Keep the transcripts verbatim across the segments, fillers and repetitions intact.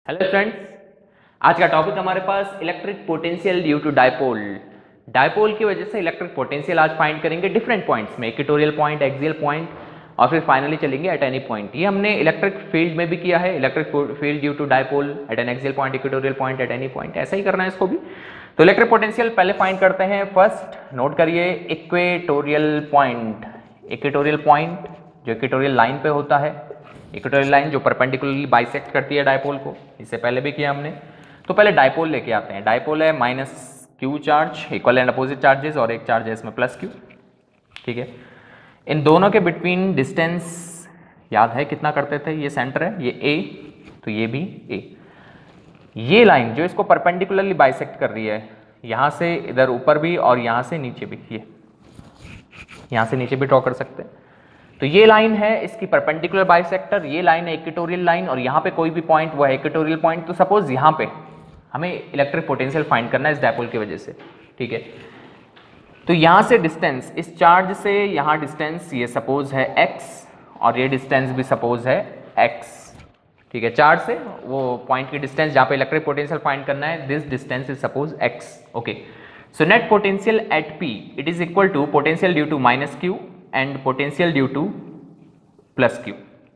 Hello friends, आज का topic हमारे पास electric potential due to dipole. Dipole की वजह से इलेक्ट्रिक पोटेंशियल आज फाइंड करेंगे डिफरेंट पॉइंट्स में, इक्वेटोरियल पॉइंट, एक्सियल पॉइंट और फिर फाइनली चलेंगे एट एनी पॉइंट। ये हमने इलेक्ट्रिक फील्ड में भी किया है, electric field due to dipole at an axial point, equatorial point, at any point. ऐसा ही करना है इसको भी। तो इलेक्ट्रिक पोटेंशियल पहले फाइंड करते हैं। फर्स्ट नोट करिए इक्वेटोरियल पॉइंट। इक्वेटोरियल पॉइंट जो इक्वेटोरियल लाइन पे होता है, इक्वेटोरियल लाइन जो परपेंडिकुलरली बाइसेक्ट करती है डायपोल को, इससे पहले भी किया हमने। तो पहले डायपोल लेके आते हैं। डायपोल है minus q charge, equal and opposite charges, और एक चार्ज है इसमें प्लस क्यू। ठीक है, इन दोनों के बिटवीन डिस्टेंस याद है कितना करते थे? ये सेंटर है, ये ए, तो ये भी ए। ये लाइन जो इसको परपेंडिकुलरली बाइसेक्ट कर रही है, यहाँ से इधर ऊपर भी और यहाँ से नीचे भी, ये यहाँ से नीचे भी ड्रॉ कर सकते हैं। तो ये लाइन है इसकी परपेंडिकुलर बाइसेक्टर, ये लाइन है इक्वेटोरियल लाइन, और यहाँ पे कोई भी पॉइंट वो है इक्वेटोरियल पॉइंट। तो सपोज यहाँ पे हमें इलेक्ट्रिक पोटेंशियल फाइंड करना है इस डायपोल की वजह से। ठीक है, तो यहाँ से डिस्टेंस, इस चार्ज से यहाँ डिस्टेंस ये सपोज है x, और ये डिस्टेंस भी सपोज है x। ठीक है, चार्ज से वो पॉइंट की डिस्टेंस जहाँ पे इलेक्ट्रिक पोटेंशियल फाइंड करना है, this distance is suppose x। Okay, so net potential at P it is equal to potential due to minus q and potential due to plus q.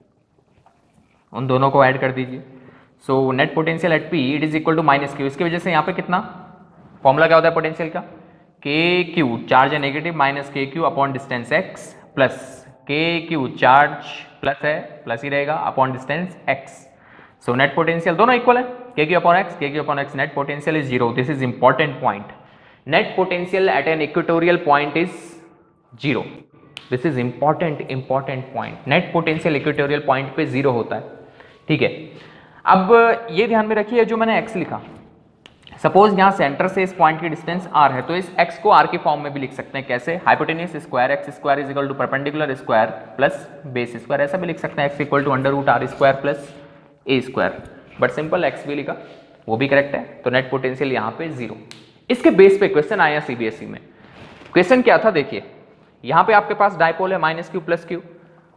उन दोनों को add कर दीजिए। So net potential at P it is equal to minus q. इसकी वजह से यहाँ पे कितना फॉर्मूला क्या होता है पोटेंशियल का? के क्यू चार्ज है negative minus k q upon distance x, plus k q charge plus है, प्लस ही रहेगा, upon distance x। So net potential दोनों इक्वल है, k q upon x, k q upon x। Net potential is zero. This is important point. Net potential at an equatorial point is zero. This is important important point. Net potential equatorial point पे zero होता है। ठीक है, अब ये ध्यान में रखिए जो मैंने x लिखा, सपोज यहाँ सेंटर से इस पॉइंट की डिस्टेंस r है, तो इस x को r के फॉर्म में भी लिख सकते हैं। कैसे? Hypotenuse square x square is equal to perpendicular square plus base square, ऐसा भी लिख सकते हैं। x equal to under root r square plus a square, but simple x भी लिखा, वो भी करेक्ट है। तो नेट पोटेंशियल यहाँ पे जीरो। इसके बेस पे क्वेश्चन आया सीबीएसई में। क्वेश्चन क्या था देखिए, यहाँ पे आपके पास डायपोल है माइनस क्यू प्लस क्यू,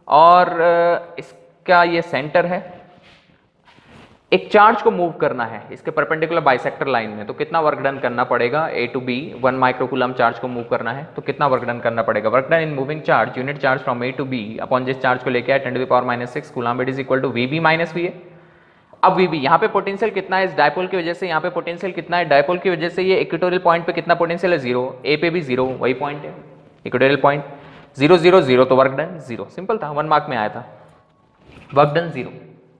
और इसका ये सेंटर है। एक चार्ज को मूव करना है इसके परपेंडिकुलर बाइसेक्टर लाइन में, तो कितना वर्क डन करना पड़ेगा? A to b, one microcoulomb charge को मूव करना है, तो कितना वर्क डन करना पड़ेगा? Work done in moving charge unit charge from a to b upon जिस चार्ज को लेके आए ten to the power minus six coulomb, it is equal to v b minus v a. अब v B यहाँ पे potential कितना है इस डायपोल की वजह से, यहाँ पे पोटेंशियल कितना है डायपोल की वजह से, ये इक्वेटोरियल पॉइंट पे कितना पोटेंशियल है? जीरो। ए पे भी जीरो, वही पॉइंट है equatorial point. Zero zero zero, तो वर्क डन जीरो। सिंपल था, वन मार्क में आया था, वर्क डन जीरो।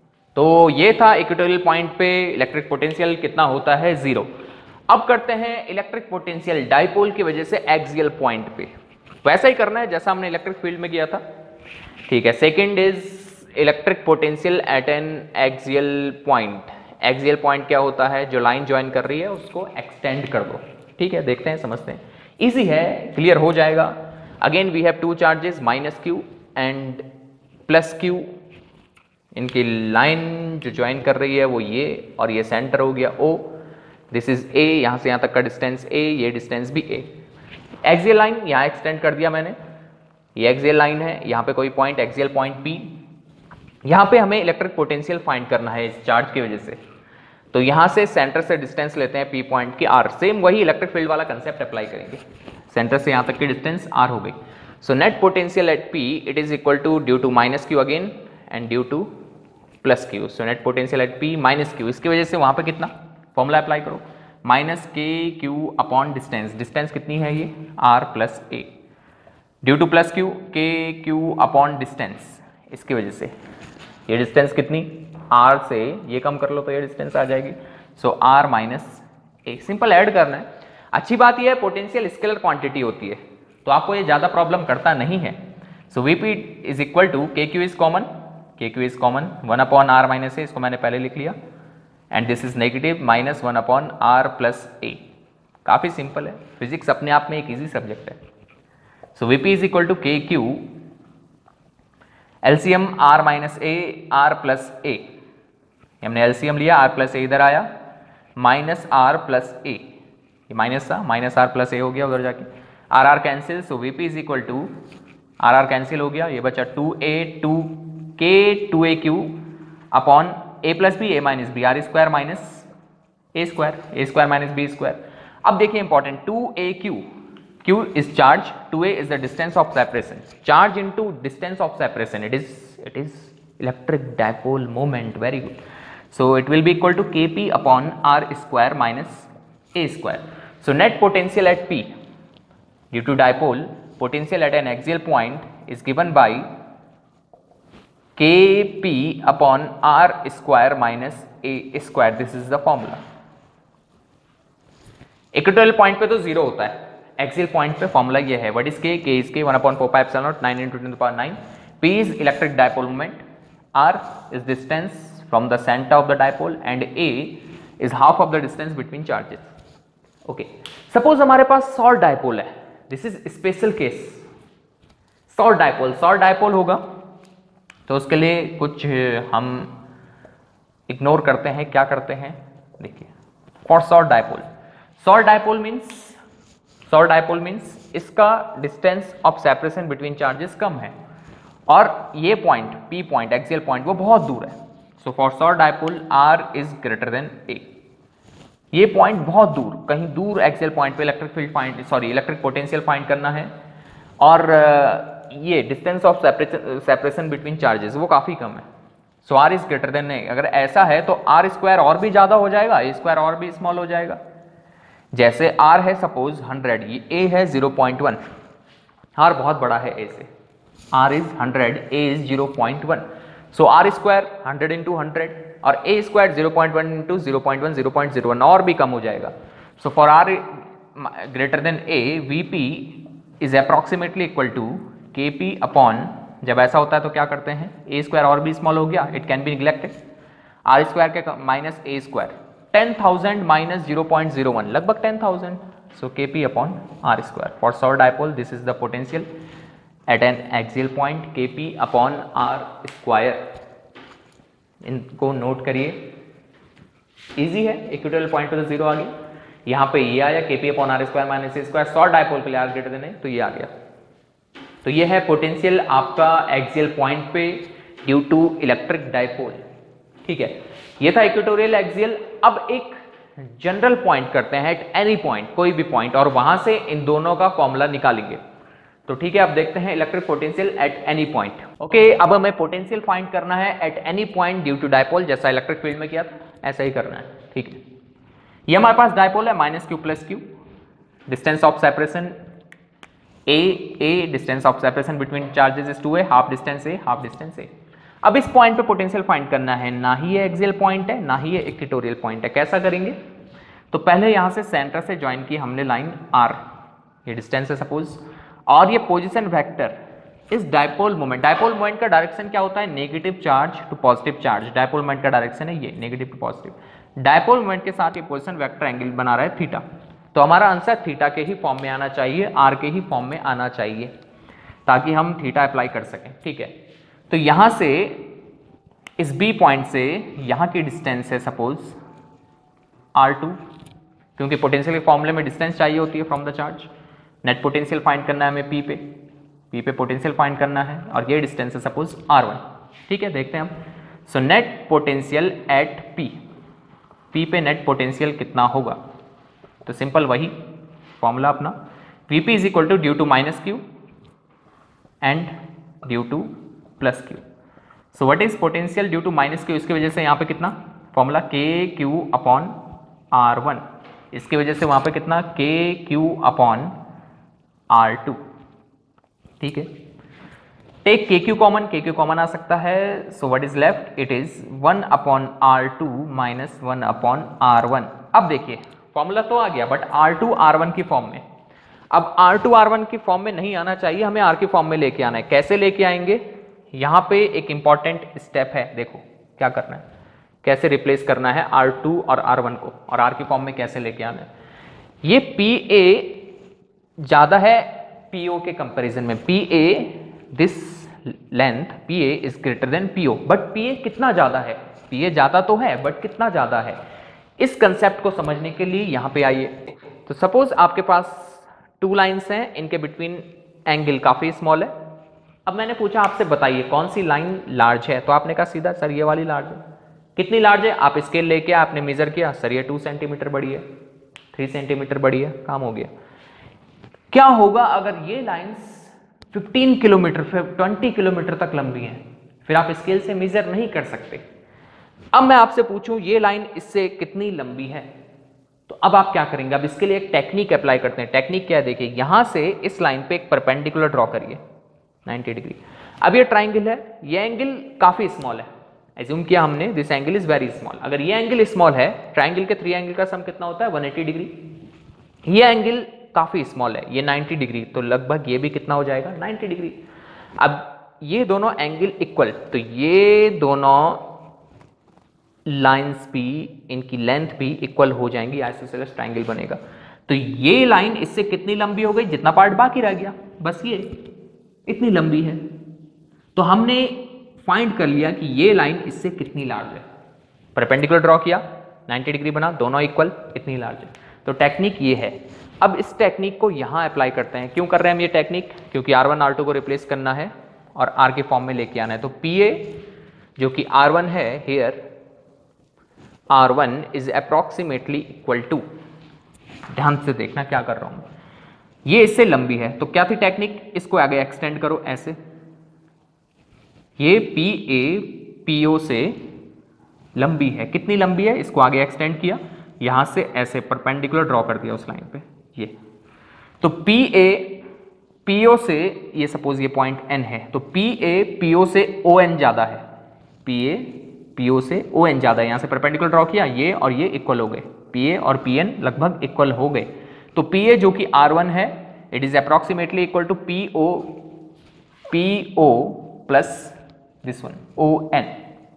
तो ये था इक्वेटोरियल पॉइंट पे इलेक्ट्रिक पोटेंशियल कितना होता है? जीरो। अब करते हैं इलेक्ट्रिक पोटेंशियल डायपोल की वजह से एक्सियल पॉइंट पे। वैसा ही करना है जैसा हमने इलेक्ट्रिक फील्ड में किया था। ठीक है, second is electric potential at an axial point. Axial point क्या होता है? जो लाइन ज्वाइन कर रही है उसको एक्सटेंड कर दो। ठीक है, देखते हैं, समझते हैं, इजी है, क्लियर हो जाएगा। Again we have two charges minus q and plus q. इनकी लाइन जो ज्वाइन कर रही है वो ये, और ये सेंटर हो गया O। दिस इज A, यहाँ से यहाँ तक का डिस्टेंस A, ये डिस्टेंस भी A। एक्सियल लाइन यहाँ एक्सटेंड कर दिया मैंने, ये एक्सियल लाइन है, यहाँ पे कोई पॉइंट एक्सियल पॉइंट P। यहाँ पे हमें इलेक्ट्रिक पोटेंशियल फाइंड करना है इस चार्ज की वजह से, तो यहाँ से सेंटर से डिस्टेंस लेते हैं P पॉइंट की R। सेम वही इलेक्ट्रिक फील्ड वाला कंसेप्ट अप्लाई करेंगे। सेंटर से यहाँ तक की डिस्टेंस R हो गई। So net potential at P it is equal to due to minus q again and due to plus q. So net potential at P minus q. इसकी वजह से वहाँ पे कितना फॉर्मूला अप्लाई करो, minus k q upon distance. Distance कितनी है ये? R plus A, due to plus q, k q upon distance. इसकी वजह से ये डिस्टेंस कितनी? R से ये कम कर लो तो ये डिस्टेंस आ जाएगी। So R minus a, simple add करना है। अच्छी बात ये है पोटेंशियल स्केलर क्वांटिटी होती है, तो आपको ये ज़्यादा प्रॉब्लम करता नहीं है। So v p is equal to के Q is common, k Q is common, one upon r minus a, इसको मैंने पहले लिख लिया, and this is negative minus one upon r plus a. काफ़ी सिंपल है, फिजिक्स अपने आप में एक ईजी सब्जेक्ट है। So v p is equal to के q LCM r minus a, r plus a. हमने एलसीएम लिया, आर प्लस ए इधर आया, माइनस आर प्लस ए, ये माइनस था, माइनस आर प्लस ए हो गया उधर जाके, r are cancel. So v p is equal to are are cancel हो गया, ये बचा two a two k two A q upon a plus B A minus b, r square minus A square, a square minus B square. अब देखिए important, two A q, q is charge, two a is the distance of separation, charge into distance of separation, it is it is electric dipole moment, very good. So it will be equal to के P upon are square minus A square. So net potential at p due to dipole, potential at an axial point is given by Kp upon r square minus a square. This is the formula. Equatorial point पे तो zero होता है, axial point पे formula ये है, what is के, k is k one upon four pi epsilon naught nine into ten to the power nine, p is electric dipole moment, r is distance from the center of the dipole and a is half of the distance between charges. Okay, suppose हमारे पास short dipole है, this is special case, short dipole, short dipole होगा तो उसके लिए कुछ हम ignore करते हैं, क्या करते हैं देखिए, for short dipole, short dipole means, short dipole means इसका distance of separation between charges कम है और ये point p point, axial point, वो बहुत दूर है। So for short dipole r is greater than a, ये पॉइंट बहुत दूर, कहीं दूर एक्सियल पॉइंट पे electric field find, sorry electric potential find करना है और ये distance of separation separation between charges वो काफी कम है। So r is greater than a, अगर ऐसा है तो आर स्क्वायर और भी ज्यादा हो जाएगा, ए स्क्वायर और भी स्मॉल हो जाएगा। जैसे आर है सपोज हंड्रेड, ये ए है जीरो पॉइंट वन, आर बहुत बड़ा है ए से, r is hundred, a is zero point one, so r square hundred into hundred और a square zero point one into zero point one, zero point zero one और भी कम हो जाएगा। So for r greater than a, v p is approximately equal to के P upon, जब ऐसा होता है तो क्या करते हैं, ए स्क्वायर और भी स्मॉल हो गया, it can be neglected, r square के माइनस ए square, ten thousand minus zero point zero one, लगभग ten thousand, so k P upon are square. For short dipole this is the potential at an axial point, के P upon are square. इनको note करिए, easy है, equatorial point पे तो zero आ गया, यहाँ पे ये आया k P upon are square minus A square, short dipole के लिए आर ग्रेटर देन ए, तो ये आ गया। तो ये है पोटेंशियल आपका एक्सियल पॉइंट पे ड्यू टू इलेक्ट्रिक डायपोल, ठीक है, ये था इक्वेटोरियल एक्सियल। अब एक जनरल पॉइंट करते हैं एट एनी पॉइंट, कोई भी पॉइंट, और वहां से इन दोनों का फॉर्मूला निकालेंगे। तो ठीक है, अब देखते हैं electric potential at any point. Okay, अब हमें पोटेंशियल फाइंड करना है at any point due to dipole, जैसा इलेक्ट्रिक फील्ड में किया था ऐसा ही करना है, ठीक है। ये हमारे पास डायपोल है, minus q plus q, distance of separation a, a distance of separation between charges is two a, half distance a, half distance a. अब इस पॉइंट पे पोटेंशियल फाइंड करना है, ना ही ये एक्सियल पॉइंट है ना ही ये इक्वेटोरियल पॉइंट है। कैसा करेंगे, तो पहले यहां से सेंटर से ज्वाइन की हमने लाइन आर, ये डिस्टेंस है सपोज, और ये पोजीशन वेक्टर इस डायपोल मोमेंट, डायपोल मोमेंट का डायरेक्शन क्या होता है, negative charge to positive charge, dipole moment का डायरेक्शन है ये negative to positive. Dipole moment के साथ ये पोजीशन वेक्टर एंगल बना रहा है थीटा, तो हमारा आंसर थीटा के ही फॉर्म में आना चाहिए, आर के ही फॉर्म में आना चाहिए, ताकि हम थीटा अप्लाई कर सकें, ठीक है। तो यहां से इस बी पॉइंट से यहां की डिस्टेंस है सपोज आर टू, क्योंकि पोटेंशियल के फॉर्मूले में डिस्टेंस चाहिए होती है from the charge. Net potential find करना है हमें पी पे, पी पे पोटेंशियल फाइंड करना है और ये डिस्टेंस है सपोज आर वन, ठीक है, देखते हैं हम। So net potential at p, p पे नेट पोटेंशियल कितना होगा, तो सिंपल वही फॉर्मूला अपना, v p is equal to due to minus q and due to plus q. So what is potential due to minus q, इसकी वजह से यहाँ पे कितना फॉर्मूला के क्यू अपॉन आर वन, इसकी वजह से वहां पे कितना के क्यू अपॉन आर टू, ठीक है। Take k q common, k q common आ सकता है, so what is left, it is one upon are two minus one upon are one. अब देखिए फॉर्मूला तो आ गया but r two are one की फॉर्म में, अब आर टू आर वन की फॉर्म में नहीं आना चाहिए, हमें आर की फॉर्म में लेके आना है। कैसे लेके आएंगे, यहां पे एक इंपॉर्टेंट स्टेप है, देखो क्या करना है, कैसे रिप्लेस करना है आर टू और आर वन को, और आर की फॉर्म में कैसे लेके आना है। ये पी ए ज्यादा है पीओ के कंपैरिजन में, P A this length P A is greater than PO, but P A कितना ज्यादा है, पी ए ज्यादा तो है बट कितना ज्यादा है, इस कंसेप्ट को समझने के लिए यहां पे आइए। तो सपोज आपके पास टू लाइंस हैं, इनके बिटवीन एंगल काफी स्मॉल है। अब मैंने पूछा आपसे बताइए कौन सी लाइन लार्ज है, तो आपने कहा सीधा सर ये वाली लार्ज है, कितनी लार्ज है, आप स्केल लेके आपने मेजर किया, सर ये टू सेंटीमीटर बड़ी है, थ्री सेंटीमीटर बड़ी है, काम हो गया। क्या होगा अगर ये लाइंस फिफ्टीन किलोमीटर फिर ट्वेंटी किलोमीटर तक लंबी है, फिर आप स्केल से मेजर नहीं कर सकते। अब मैं आपसे पूछूं ये लाइन इससे कितनी लंबी है, तो अब आप क्या करेंगे, अब इसके लिए एक टेक्निक अप्लाई करते हैं। टेक्निक क्या है, देखिए यहां से इस लाइन पे एक परपेंडिकुलर ड्रॉ करिए नाइंटी डिग्री। अब ये ट्राइंगल है, ये एंगल काफी स्मॉल है, एज्यूम किया हमने this angle is very small. अगर ये एंगल स्मॉल है, ट्राइंगल के थ्री एंगल का सम कितना होता है, वन एटी डिग्री। ये एंगल काफी स्मॉल है, ये नाइंटी डिग्री, तो लगभग ये भी कितना हो जाएगा, नाइंटी डिग्री। अब ये दोनों एंगल इक्वल, तो ये दोनों लाइंस भी, इनकी लेंथ भी इक्वल हो जाएंगी, आइसोसेलेस ट्राइंगल बनेगा। तो ये लाइन इससे कितनी लंबी हो गई, जितना पार्ट बाकी रह गया बस ये इतनी लंबी है। तो हमने फाइंड कर लिया कि ये लाइन इससे कितनी लार्ज है, परपेंडिकुलर ड्रॉ किया, नाइंटी डिग्री बना, दोनों इक्वल, इतनी लार्ज है। तो टेक्निक ये है। अब इस टेक्निक को यहां अप्लाई करते हैं। क्यों कर रहे हैं हम ये टेक्निक, क्योंकि आर वन आर टू को रिप्लेस करना है और आर के फॉर्म में लेके आना है। तो पी ए जो कि आर वन है here, R one is approximately equal to, ध्यान से देखना क्या कर रहा हूं, ये इससे लंबी है, तो क्या थी टेक्निक, इसको आगे एक्सटेंड करो ऐसे, ये पी ए पी ओ से लंबी है, कितनी लंबी है, इसको आगे एक्सटेंड किया, यहां से ऐसे परपेंडिकुलर ड्रॉ कर दिया उस लाइन पे, ये तो पी ए पी ओ से, ये सपोज ये पॉइंट एन है, तो पी ए पी ओ से ओ एन ज्यादा है, पी ए पी ओ से ओ एन ज्यादा है, यहां से परपेंडिकुलर ड्रॉ किया, ये और ये इक्वल हो गए, पी ए और पी एन लगभग इक्वल हो गए। तो पी ए जो कि आर वन है, it is approximately equal to P O P O plus this one O N.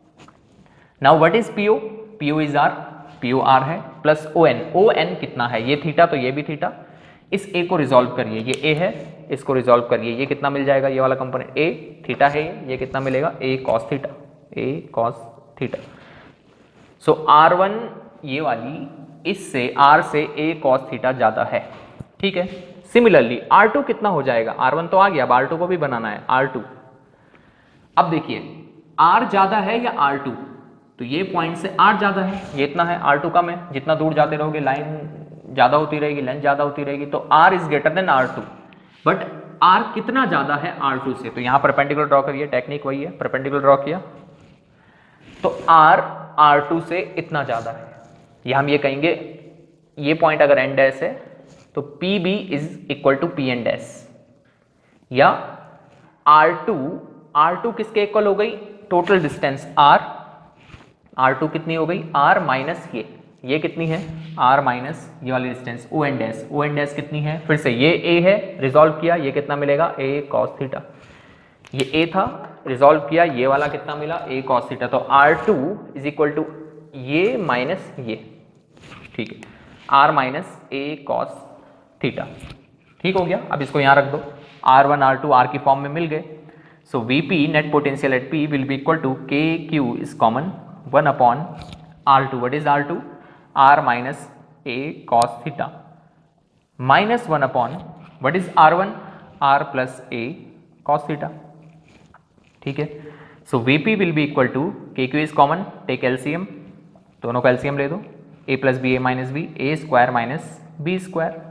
Now what is P O, P O is R, P O R है, plus O N, O N कितना है, ये theta तो ये भी theta, इस ए को resolve करिए, ये ए है, इसको रिजॉल्व करिए, ये कितना मिल जाएगा, ये वाला कंपोनेंट ए थीटा है, ये कितना मिलेगा, A cos theta, A cos theta. So R one ये वाली इससे आर से ए कॉस थीटा ज्यादा है, ठीक है। सिमिलरली आर टू कितना हो जाएगा, आर वन तो आ गया, अब आर टू को भी बनाना है, आर टू। अब देखिए आर ज्यादा है या आर टू, तो ये पॉइंट से आर ज्यादा है, ये इतना है, आर टू कम है, जितना दूर जाते रहोगे लाइन ज्यादा होती रहेगी, लेंथ ज्यादा होती रहेगी, तो R is greater than R two. But R कितना ज्यादा है आर टू से, तो यहां परपेंडिकुलर ड्रॉ करिए, टेक्निक वही है, परपेंडिकुलर ड्रॉ किया तो आर आर टू से इतना ज्यादा है, या हम ये कहेंगे ये पॉइंट अगर एन डैश है तो P B is equal to P N dash, या आर टू आर टू किसके इक्वल हो गई, total distance R, R two कितनी हो गई, आर माइनस ये, ये कितनी है, आर माइनस ये वाली distance O N dash, O N dash कितनी है, फिर से ये ए है, रिजॉल्व किया, ये कितना मिलेगा, ए कॉस थीटा, ये ए था, रिजॉल्व किया, ये वाला कितना मिला, ए कॉस थीटा। तो R two is equal to ये माइनस ये, ठीक है, R minus A cos theta, ठीक हो गया। अब इसको यहां रख दो, R one R two R की फॉर्म में मिल गए। So VP net potential at P will be equal to के Q is common one upon are two, what is R two, R minus A cos theta, minus one upon what is R one, R plus A cos theta, ठीक है। So VP will be equal to के Q is common, take LCM, दोनों का LCM ले दो, A plus B A minus B, A square minus B square,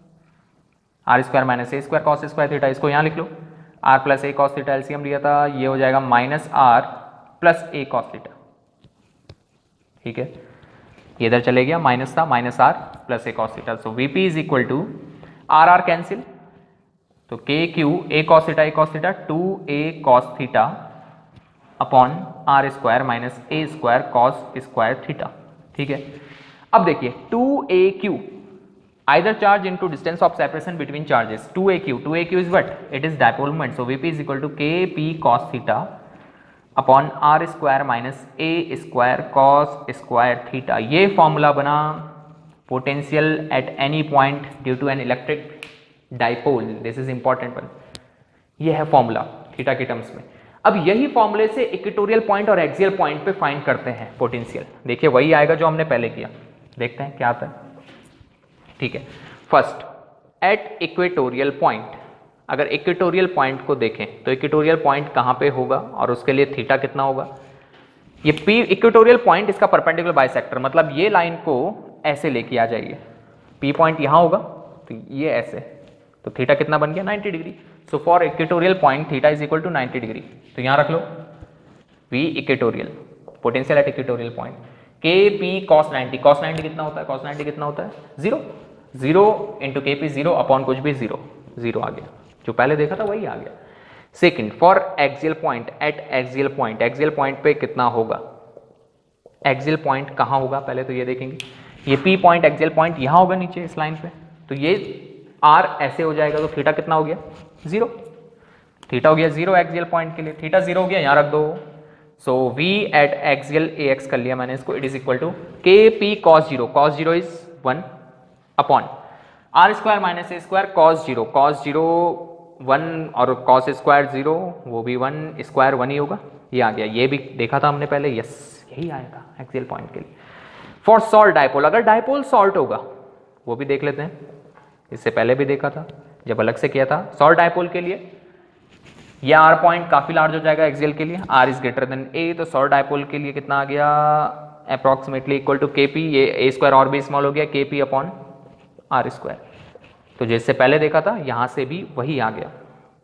R square minus A square cos square theta, इसको यहां लिख लो, R plus A cos theta LCM लिया था, ये हो जाएगा minus R plus A cos theta, ठीक है, ये इधर चले गया, माइनस था, minus R plus A cos theta. So VP is equal to are are cancel, तो K Q A cos theta A cos theta two A cos theta upon are square minus A square cos square theta, ठीक है। अब देखिए two A Q either charge into distance of separation between charges, two A Q, two A Q is what, it is dipole moment, so Vp is equal to kp cos theta upon r square minus a square cos square theta। ये formula बना potential at any point due to an electric dipole, this is important one, ये है formula theta के terms में। अब यही फॉर्मूले से इक्वेटोरियल पॉइंट और एक्सियल पॉइंट पे फाइंड करते हैं पोटेंशियल, देखिए वही आएगा जो हमने पहले किया, देखते हैं क्या आता है, ठीक है। फर्स्ट एट इक्वेटोरियल पॉइंट, अगर इक्वेटोरियल पॉइंट को देखें तो इक्वेटोरियल पॉइंट कहां पे होगा और उसके लिए थीटा कितना होगा, ये P इक्वेटोरियल पॉइंट, इसका परपेंडिकुलर बाइसेक्टर, मतलब ये लाइन को ऐसे लेके आ जाइए, P पॉइंट यहाँ होगा तो ये ऐसे, तो थीटा कितना बन गया ninety degree. So for equatorial point theta is equal to ninety degree, तो यहाँ रख लो V equatorial, potential at equatorial point, के P cos ninety, cos ninety कितना होता है, कॉस नाइंटी कितना होता है zero, zero into K P zero upon कुछ भी जीरो, जीरो आ गया, जो पहले देखा था वही आ गया। Second, for axial point at axial point, axial point पे कितना होगा, एक्सियल पॉइंट कहाँ होगा पहले तो ये देखेंगे, ये P पॉइंट एक्सियल पॉइंट यहाँ होगा नीचे इस लाइन पे, तो ये R ऐसे हो जाएगा, तो थीटा कितना हो गया जीरो, थीटा हो गया जीरो एक्सियल पॉइंट के लिए, थीटा जीरो हो गया, यहाँ रख दो। So V at axial A X कर लिया मैंने इसको, इट इज इक्वल टू के P cos zero, cos zero is one upon are square minus A square cos zero, cos zero one और कॉस स्क्वायर जीरो, वो भी one, square one ही होगा, ये आ गया, ये भी देखा था हमने पहले, यस यही आएगा एक्सियल पॉइंट के लिए। फॉर सॉल्ट डायपोल, अगर डायपोल सॉल्ट होगा वो भी देख लेते हैं, इससे पहले भी देखा था जब अलग से किया था। सॉल्ट डायपोल के लिए ये आर पॉइंट काफी लार्ज हो जाएगा एक्सियल के लिए, R is greater than A, तो सॉल्ट डायपोल के लिए कितना आ गया अप्रॉक्सीमेटली इक्वल टू के पी, ये ए स्क्वायर और भी स्मॉल हो गया, के पी अपॉन आर स्क्वायर, तो जैसे पहले देखा था यहां से भी वही आ गया,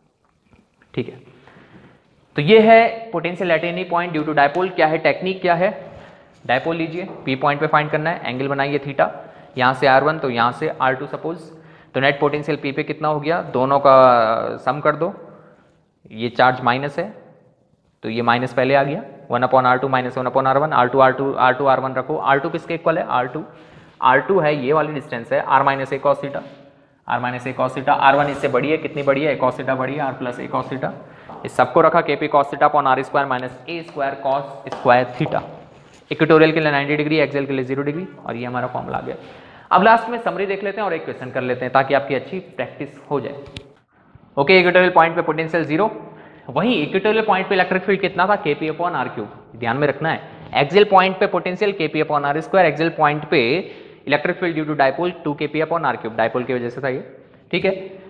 ठीक है। तो ये है potential at any point due to dipole. क्या है टेक्निक, क्या है, डायपोल लीजिए, पी पॉइंट पे फाइंड करना है, एंगल बनाइए थीटा, यहाँ से आर वन तो यहाँ से आर टू सपोज, तो नेट पोटेंशियल पी पे कितना हो गया, दोनों का सम कर दो, ये चार्ज माइनस है तो ये माइनस पहले आ गया, one upon are two minus one upon are one, R two R two R two are one रखो, आर टू किसके इक्वल है, आर टू, आर टू है ये वाली डिस्टेंस है, R minus A cos theta, R minus A cos theta, R one इससे बड़ी है, कितनी बड़ी है, ए कॉस थीटा बड़ी है, R plus A cos theta, इस सबको रखा, K P cos theta upon are square minus A square cos square theta, equatorial के लिए नाइंटी डिग्री, एक्सियल के लिए जीरो डिग्री, और ये हमारा फॉर्मूला आ गया। अब लास्ट में समरी देख लेते हैं और एक क्वेश्चन कर लेते हैं ताकि आपकी अच्छी प्रैक्टिस हो जाए। ओके, इक्वेटोरियल पॉइंट पे पोटेंशियल जीरो, वहीं इक्वेटोरियल पॉइंट पे इलेक्ट्रिक फील्ड कितना था, के पी अपॉन आर क्यूब, ध्यान में रखना है। एक्सियल पॉइंट पे potential K P upon are square, axial point पे electric field due to dipole two के P upon R cube, dipole की वजह से था ये, ठीक है,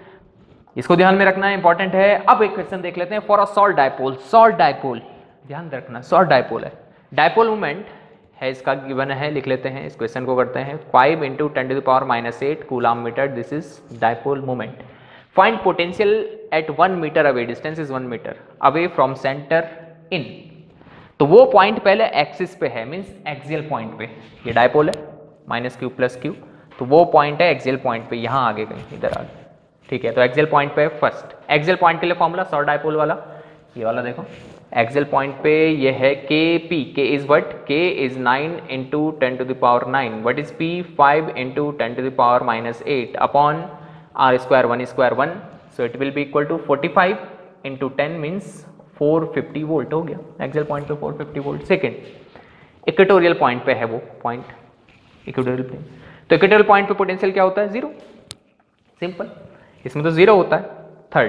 इसको ध्यान में रखना है, इंपॉर्टेंट है। अब एक क्वेश्चन देख लेते हैं, for a short dipole, short dipole ध्यान रखना, सॉल्ट डायपोल है, डायपोल मोमेंट है इसका गिवन है, लिख लेते हैं, इस क्वेश्चन को करते हैं, five into ten to the power minus eight coulomb metre, this is dipole moment. Find potential at one metre away, distance is one metre away from centre in, तो वो पॉइंट पहले एक्सिस पे है, means axial point पे, ये dipole है minus q plus Q, तो वो पॉइंट है एक्सियल पॉइंट पे, यहाँ आगे कहीं इधर आगे, ठीक है, तो एक्सियल पॉइंट पे फर्स्ट, एक्सियल पॉइंट के लिए फॉर्मूला सॉल्ट डायपोल वाला, ये वाला देखो, एक्सियल पॉइंट पे ये है K P, K is what, K is nine into ten to the power nine, what is P, five into ten to the power minus eight upon are square one square one, so it will be equal to forty five into ten means four fifty volt हो गया, axial point पे four fifty volt. Second, equatorial point पे है वो point, equatorial पे, तो equatorial point पे potential क्या होता है, जीरो, सिंपल, इसमें तो जीरो होता है। Third,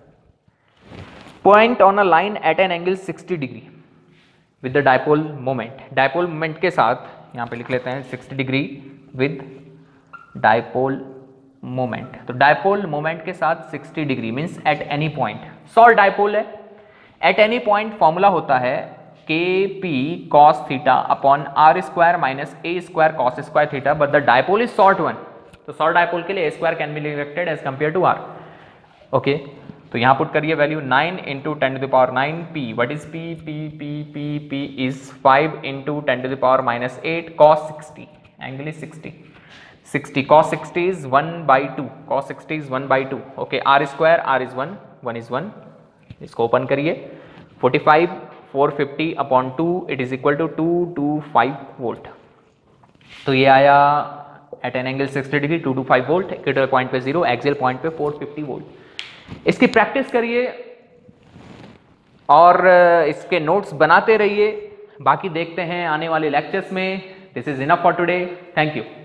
point on a line at an angle sixty degree with the dipole moment, dipole moment के साथ यहाँ पे लिख लेते हैं sixty degree with dipole moment, तो डायपोल मोमेंट के साथ sixty degree means at any point, short dipole है, एट एनी पॉइंट फॉर्मूला होता है K P cos theta upon are square minus A square cos square theta, but the dipole is short one, तो short dipole के लिए A square can be rejected as compare to R. Okay, तो यहाँ put करिए value nine into ten to the power nine, P what is P, P P P P is five into ten to the power minus eight cos sixty, angle is sixty, sixty cos sixty is one by two, cos sixty is one by two, okay, r square, r is one, one is one, इसको open करिए, forty five, four fifty upon two, it is equal to two two five volt, तो ये आया at an angle sixty degree two two five volt, equatorial point पे zero, axial point पे four fifty volt. इसकी practice करिए और इसके notes बनाते रहिए, बाकी देखते हैं आने वाले लेक्चर्स में। This is enough for today, thank you.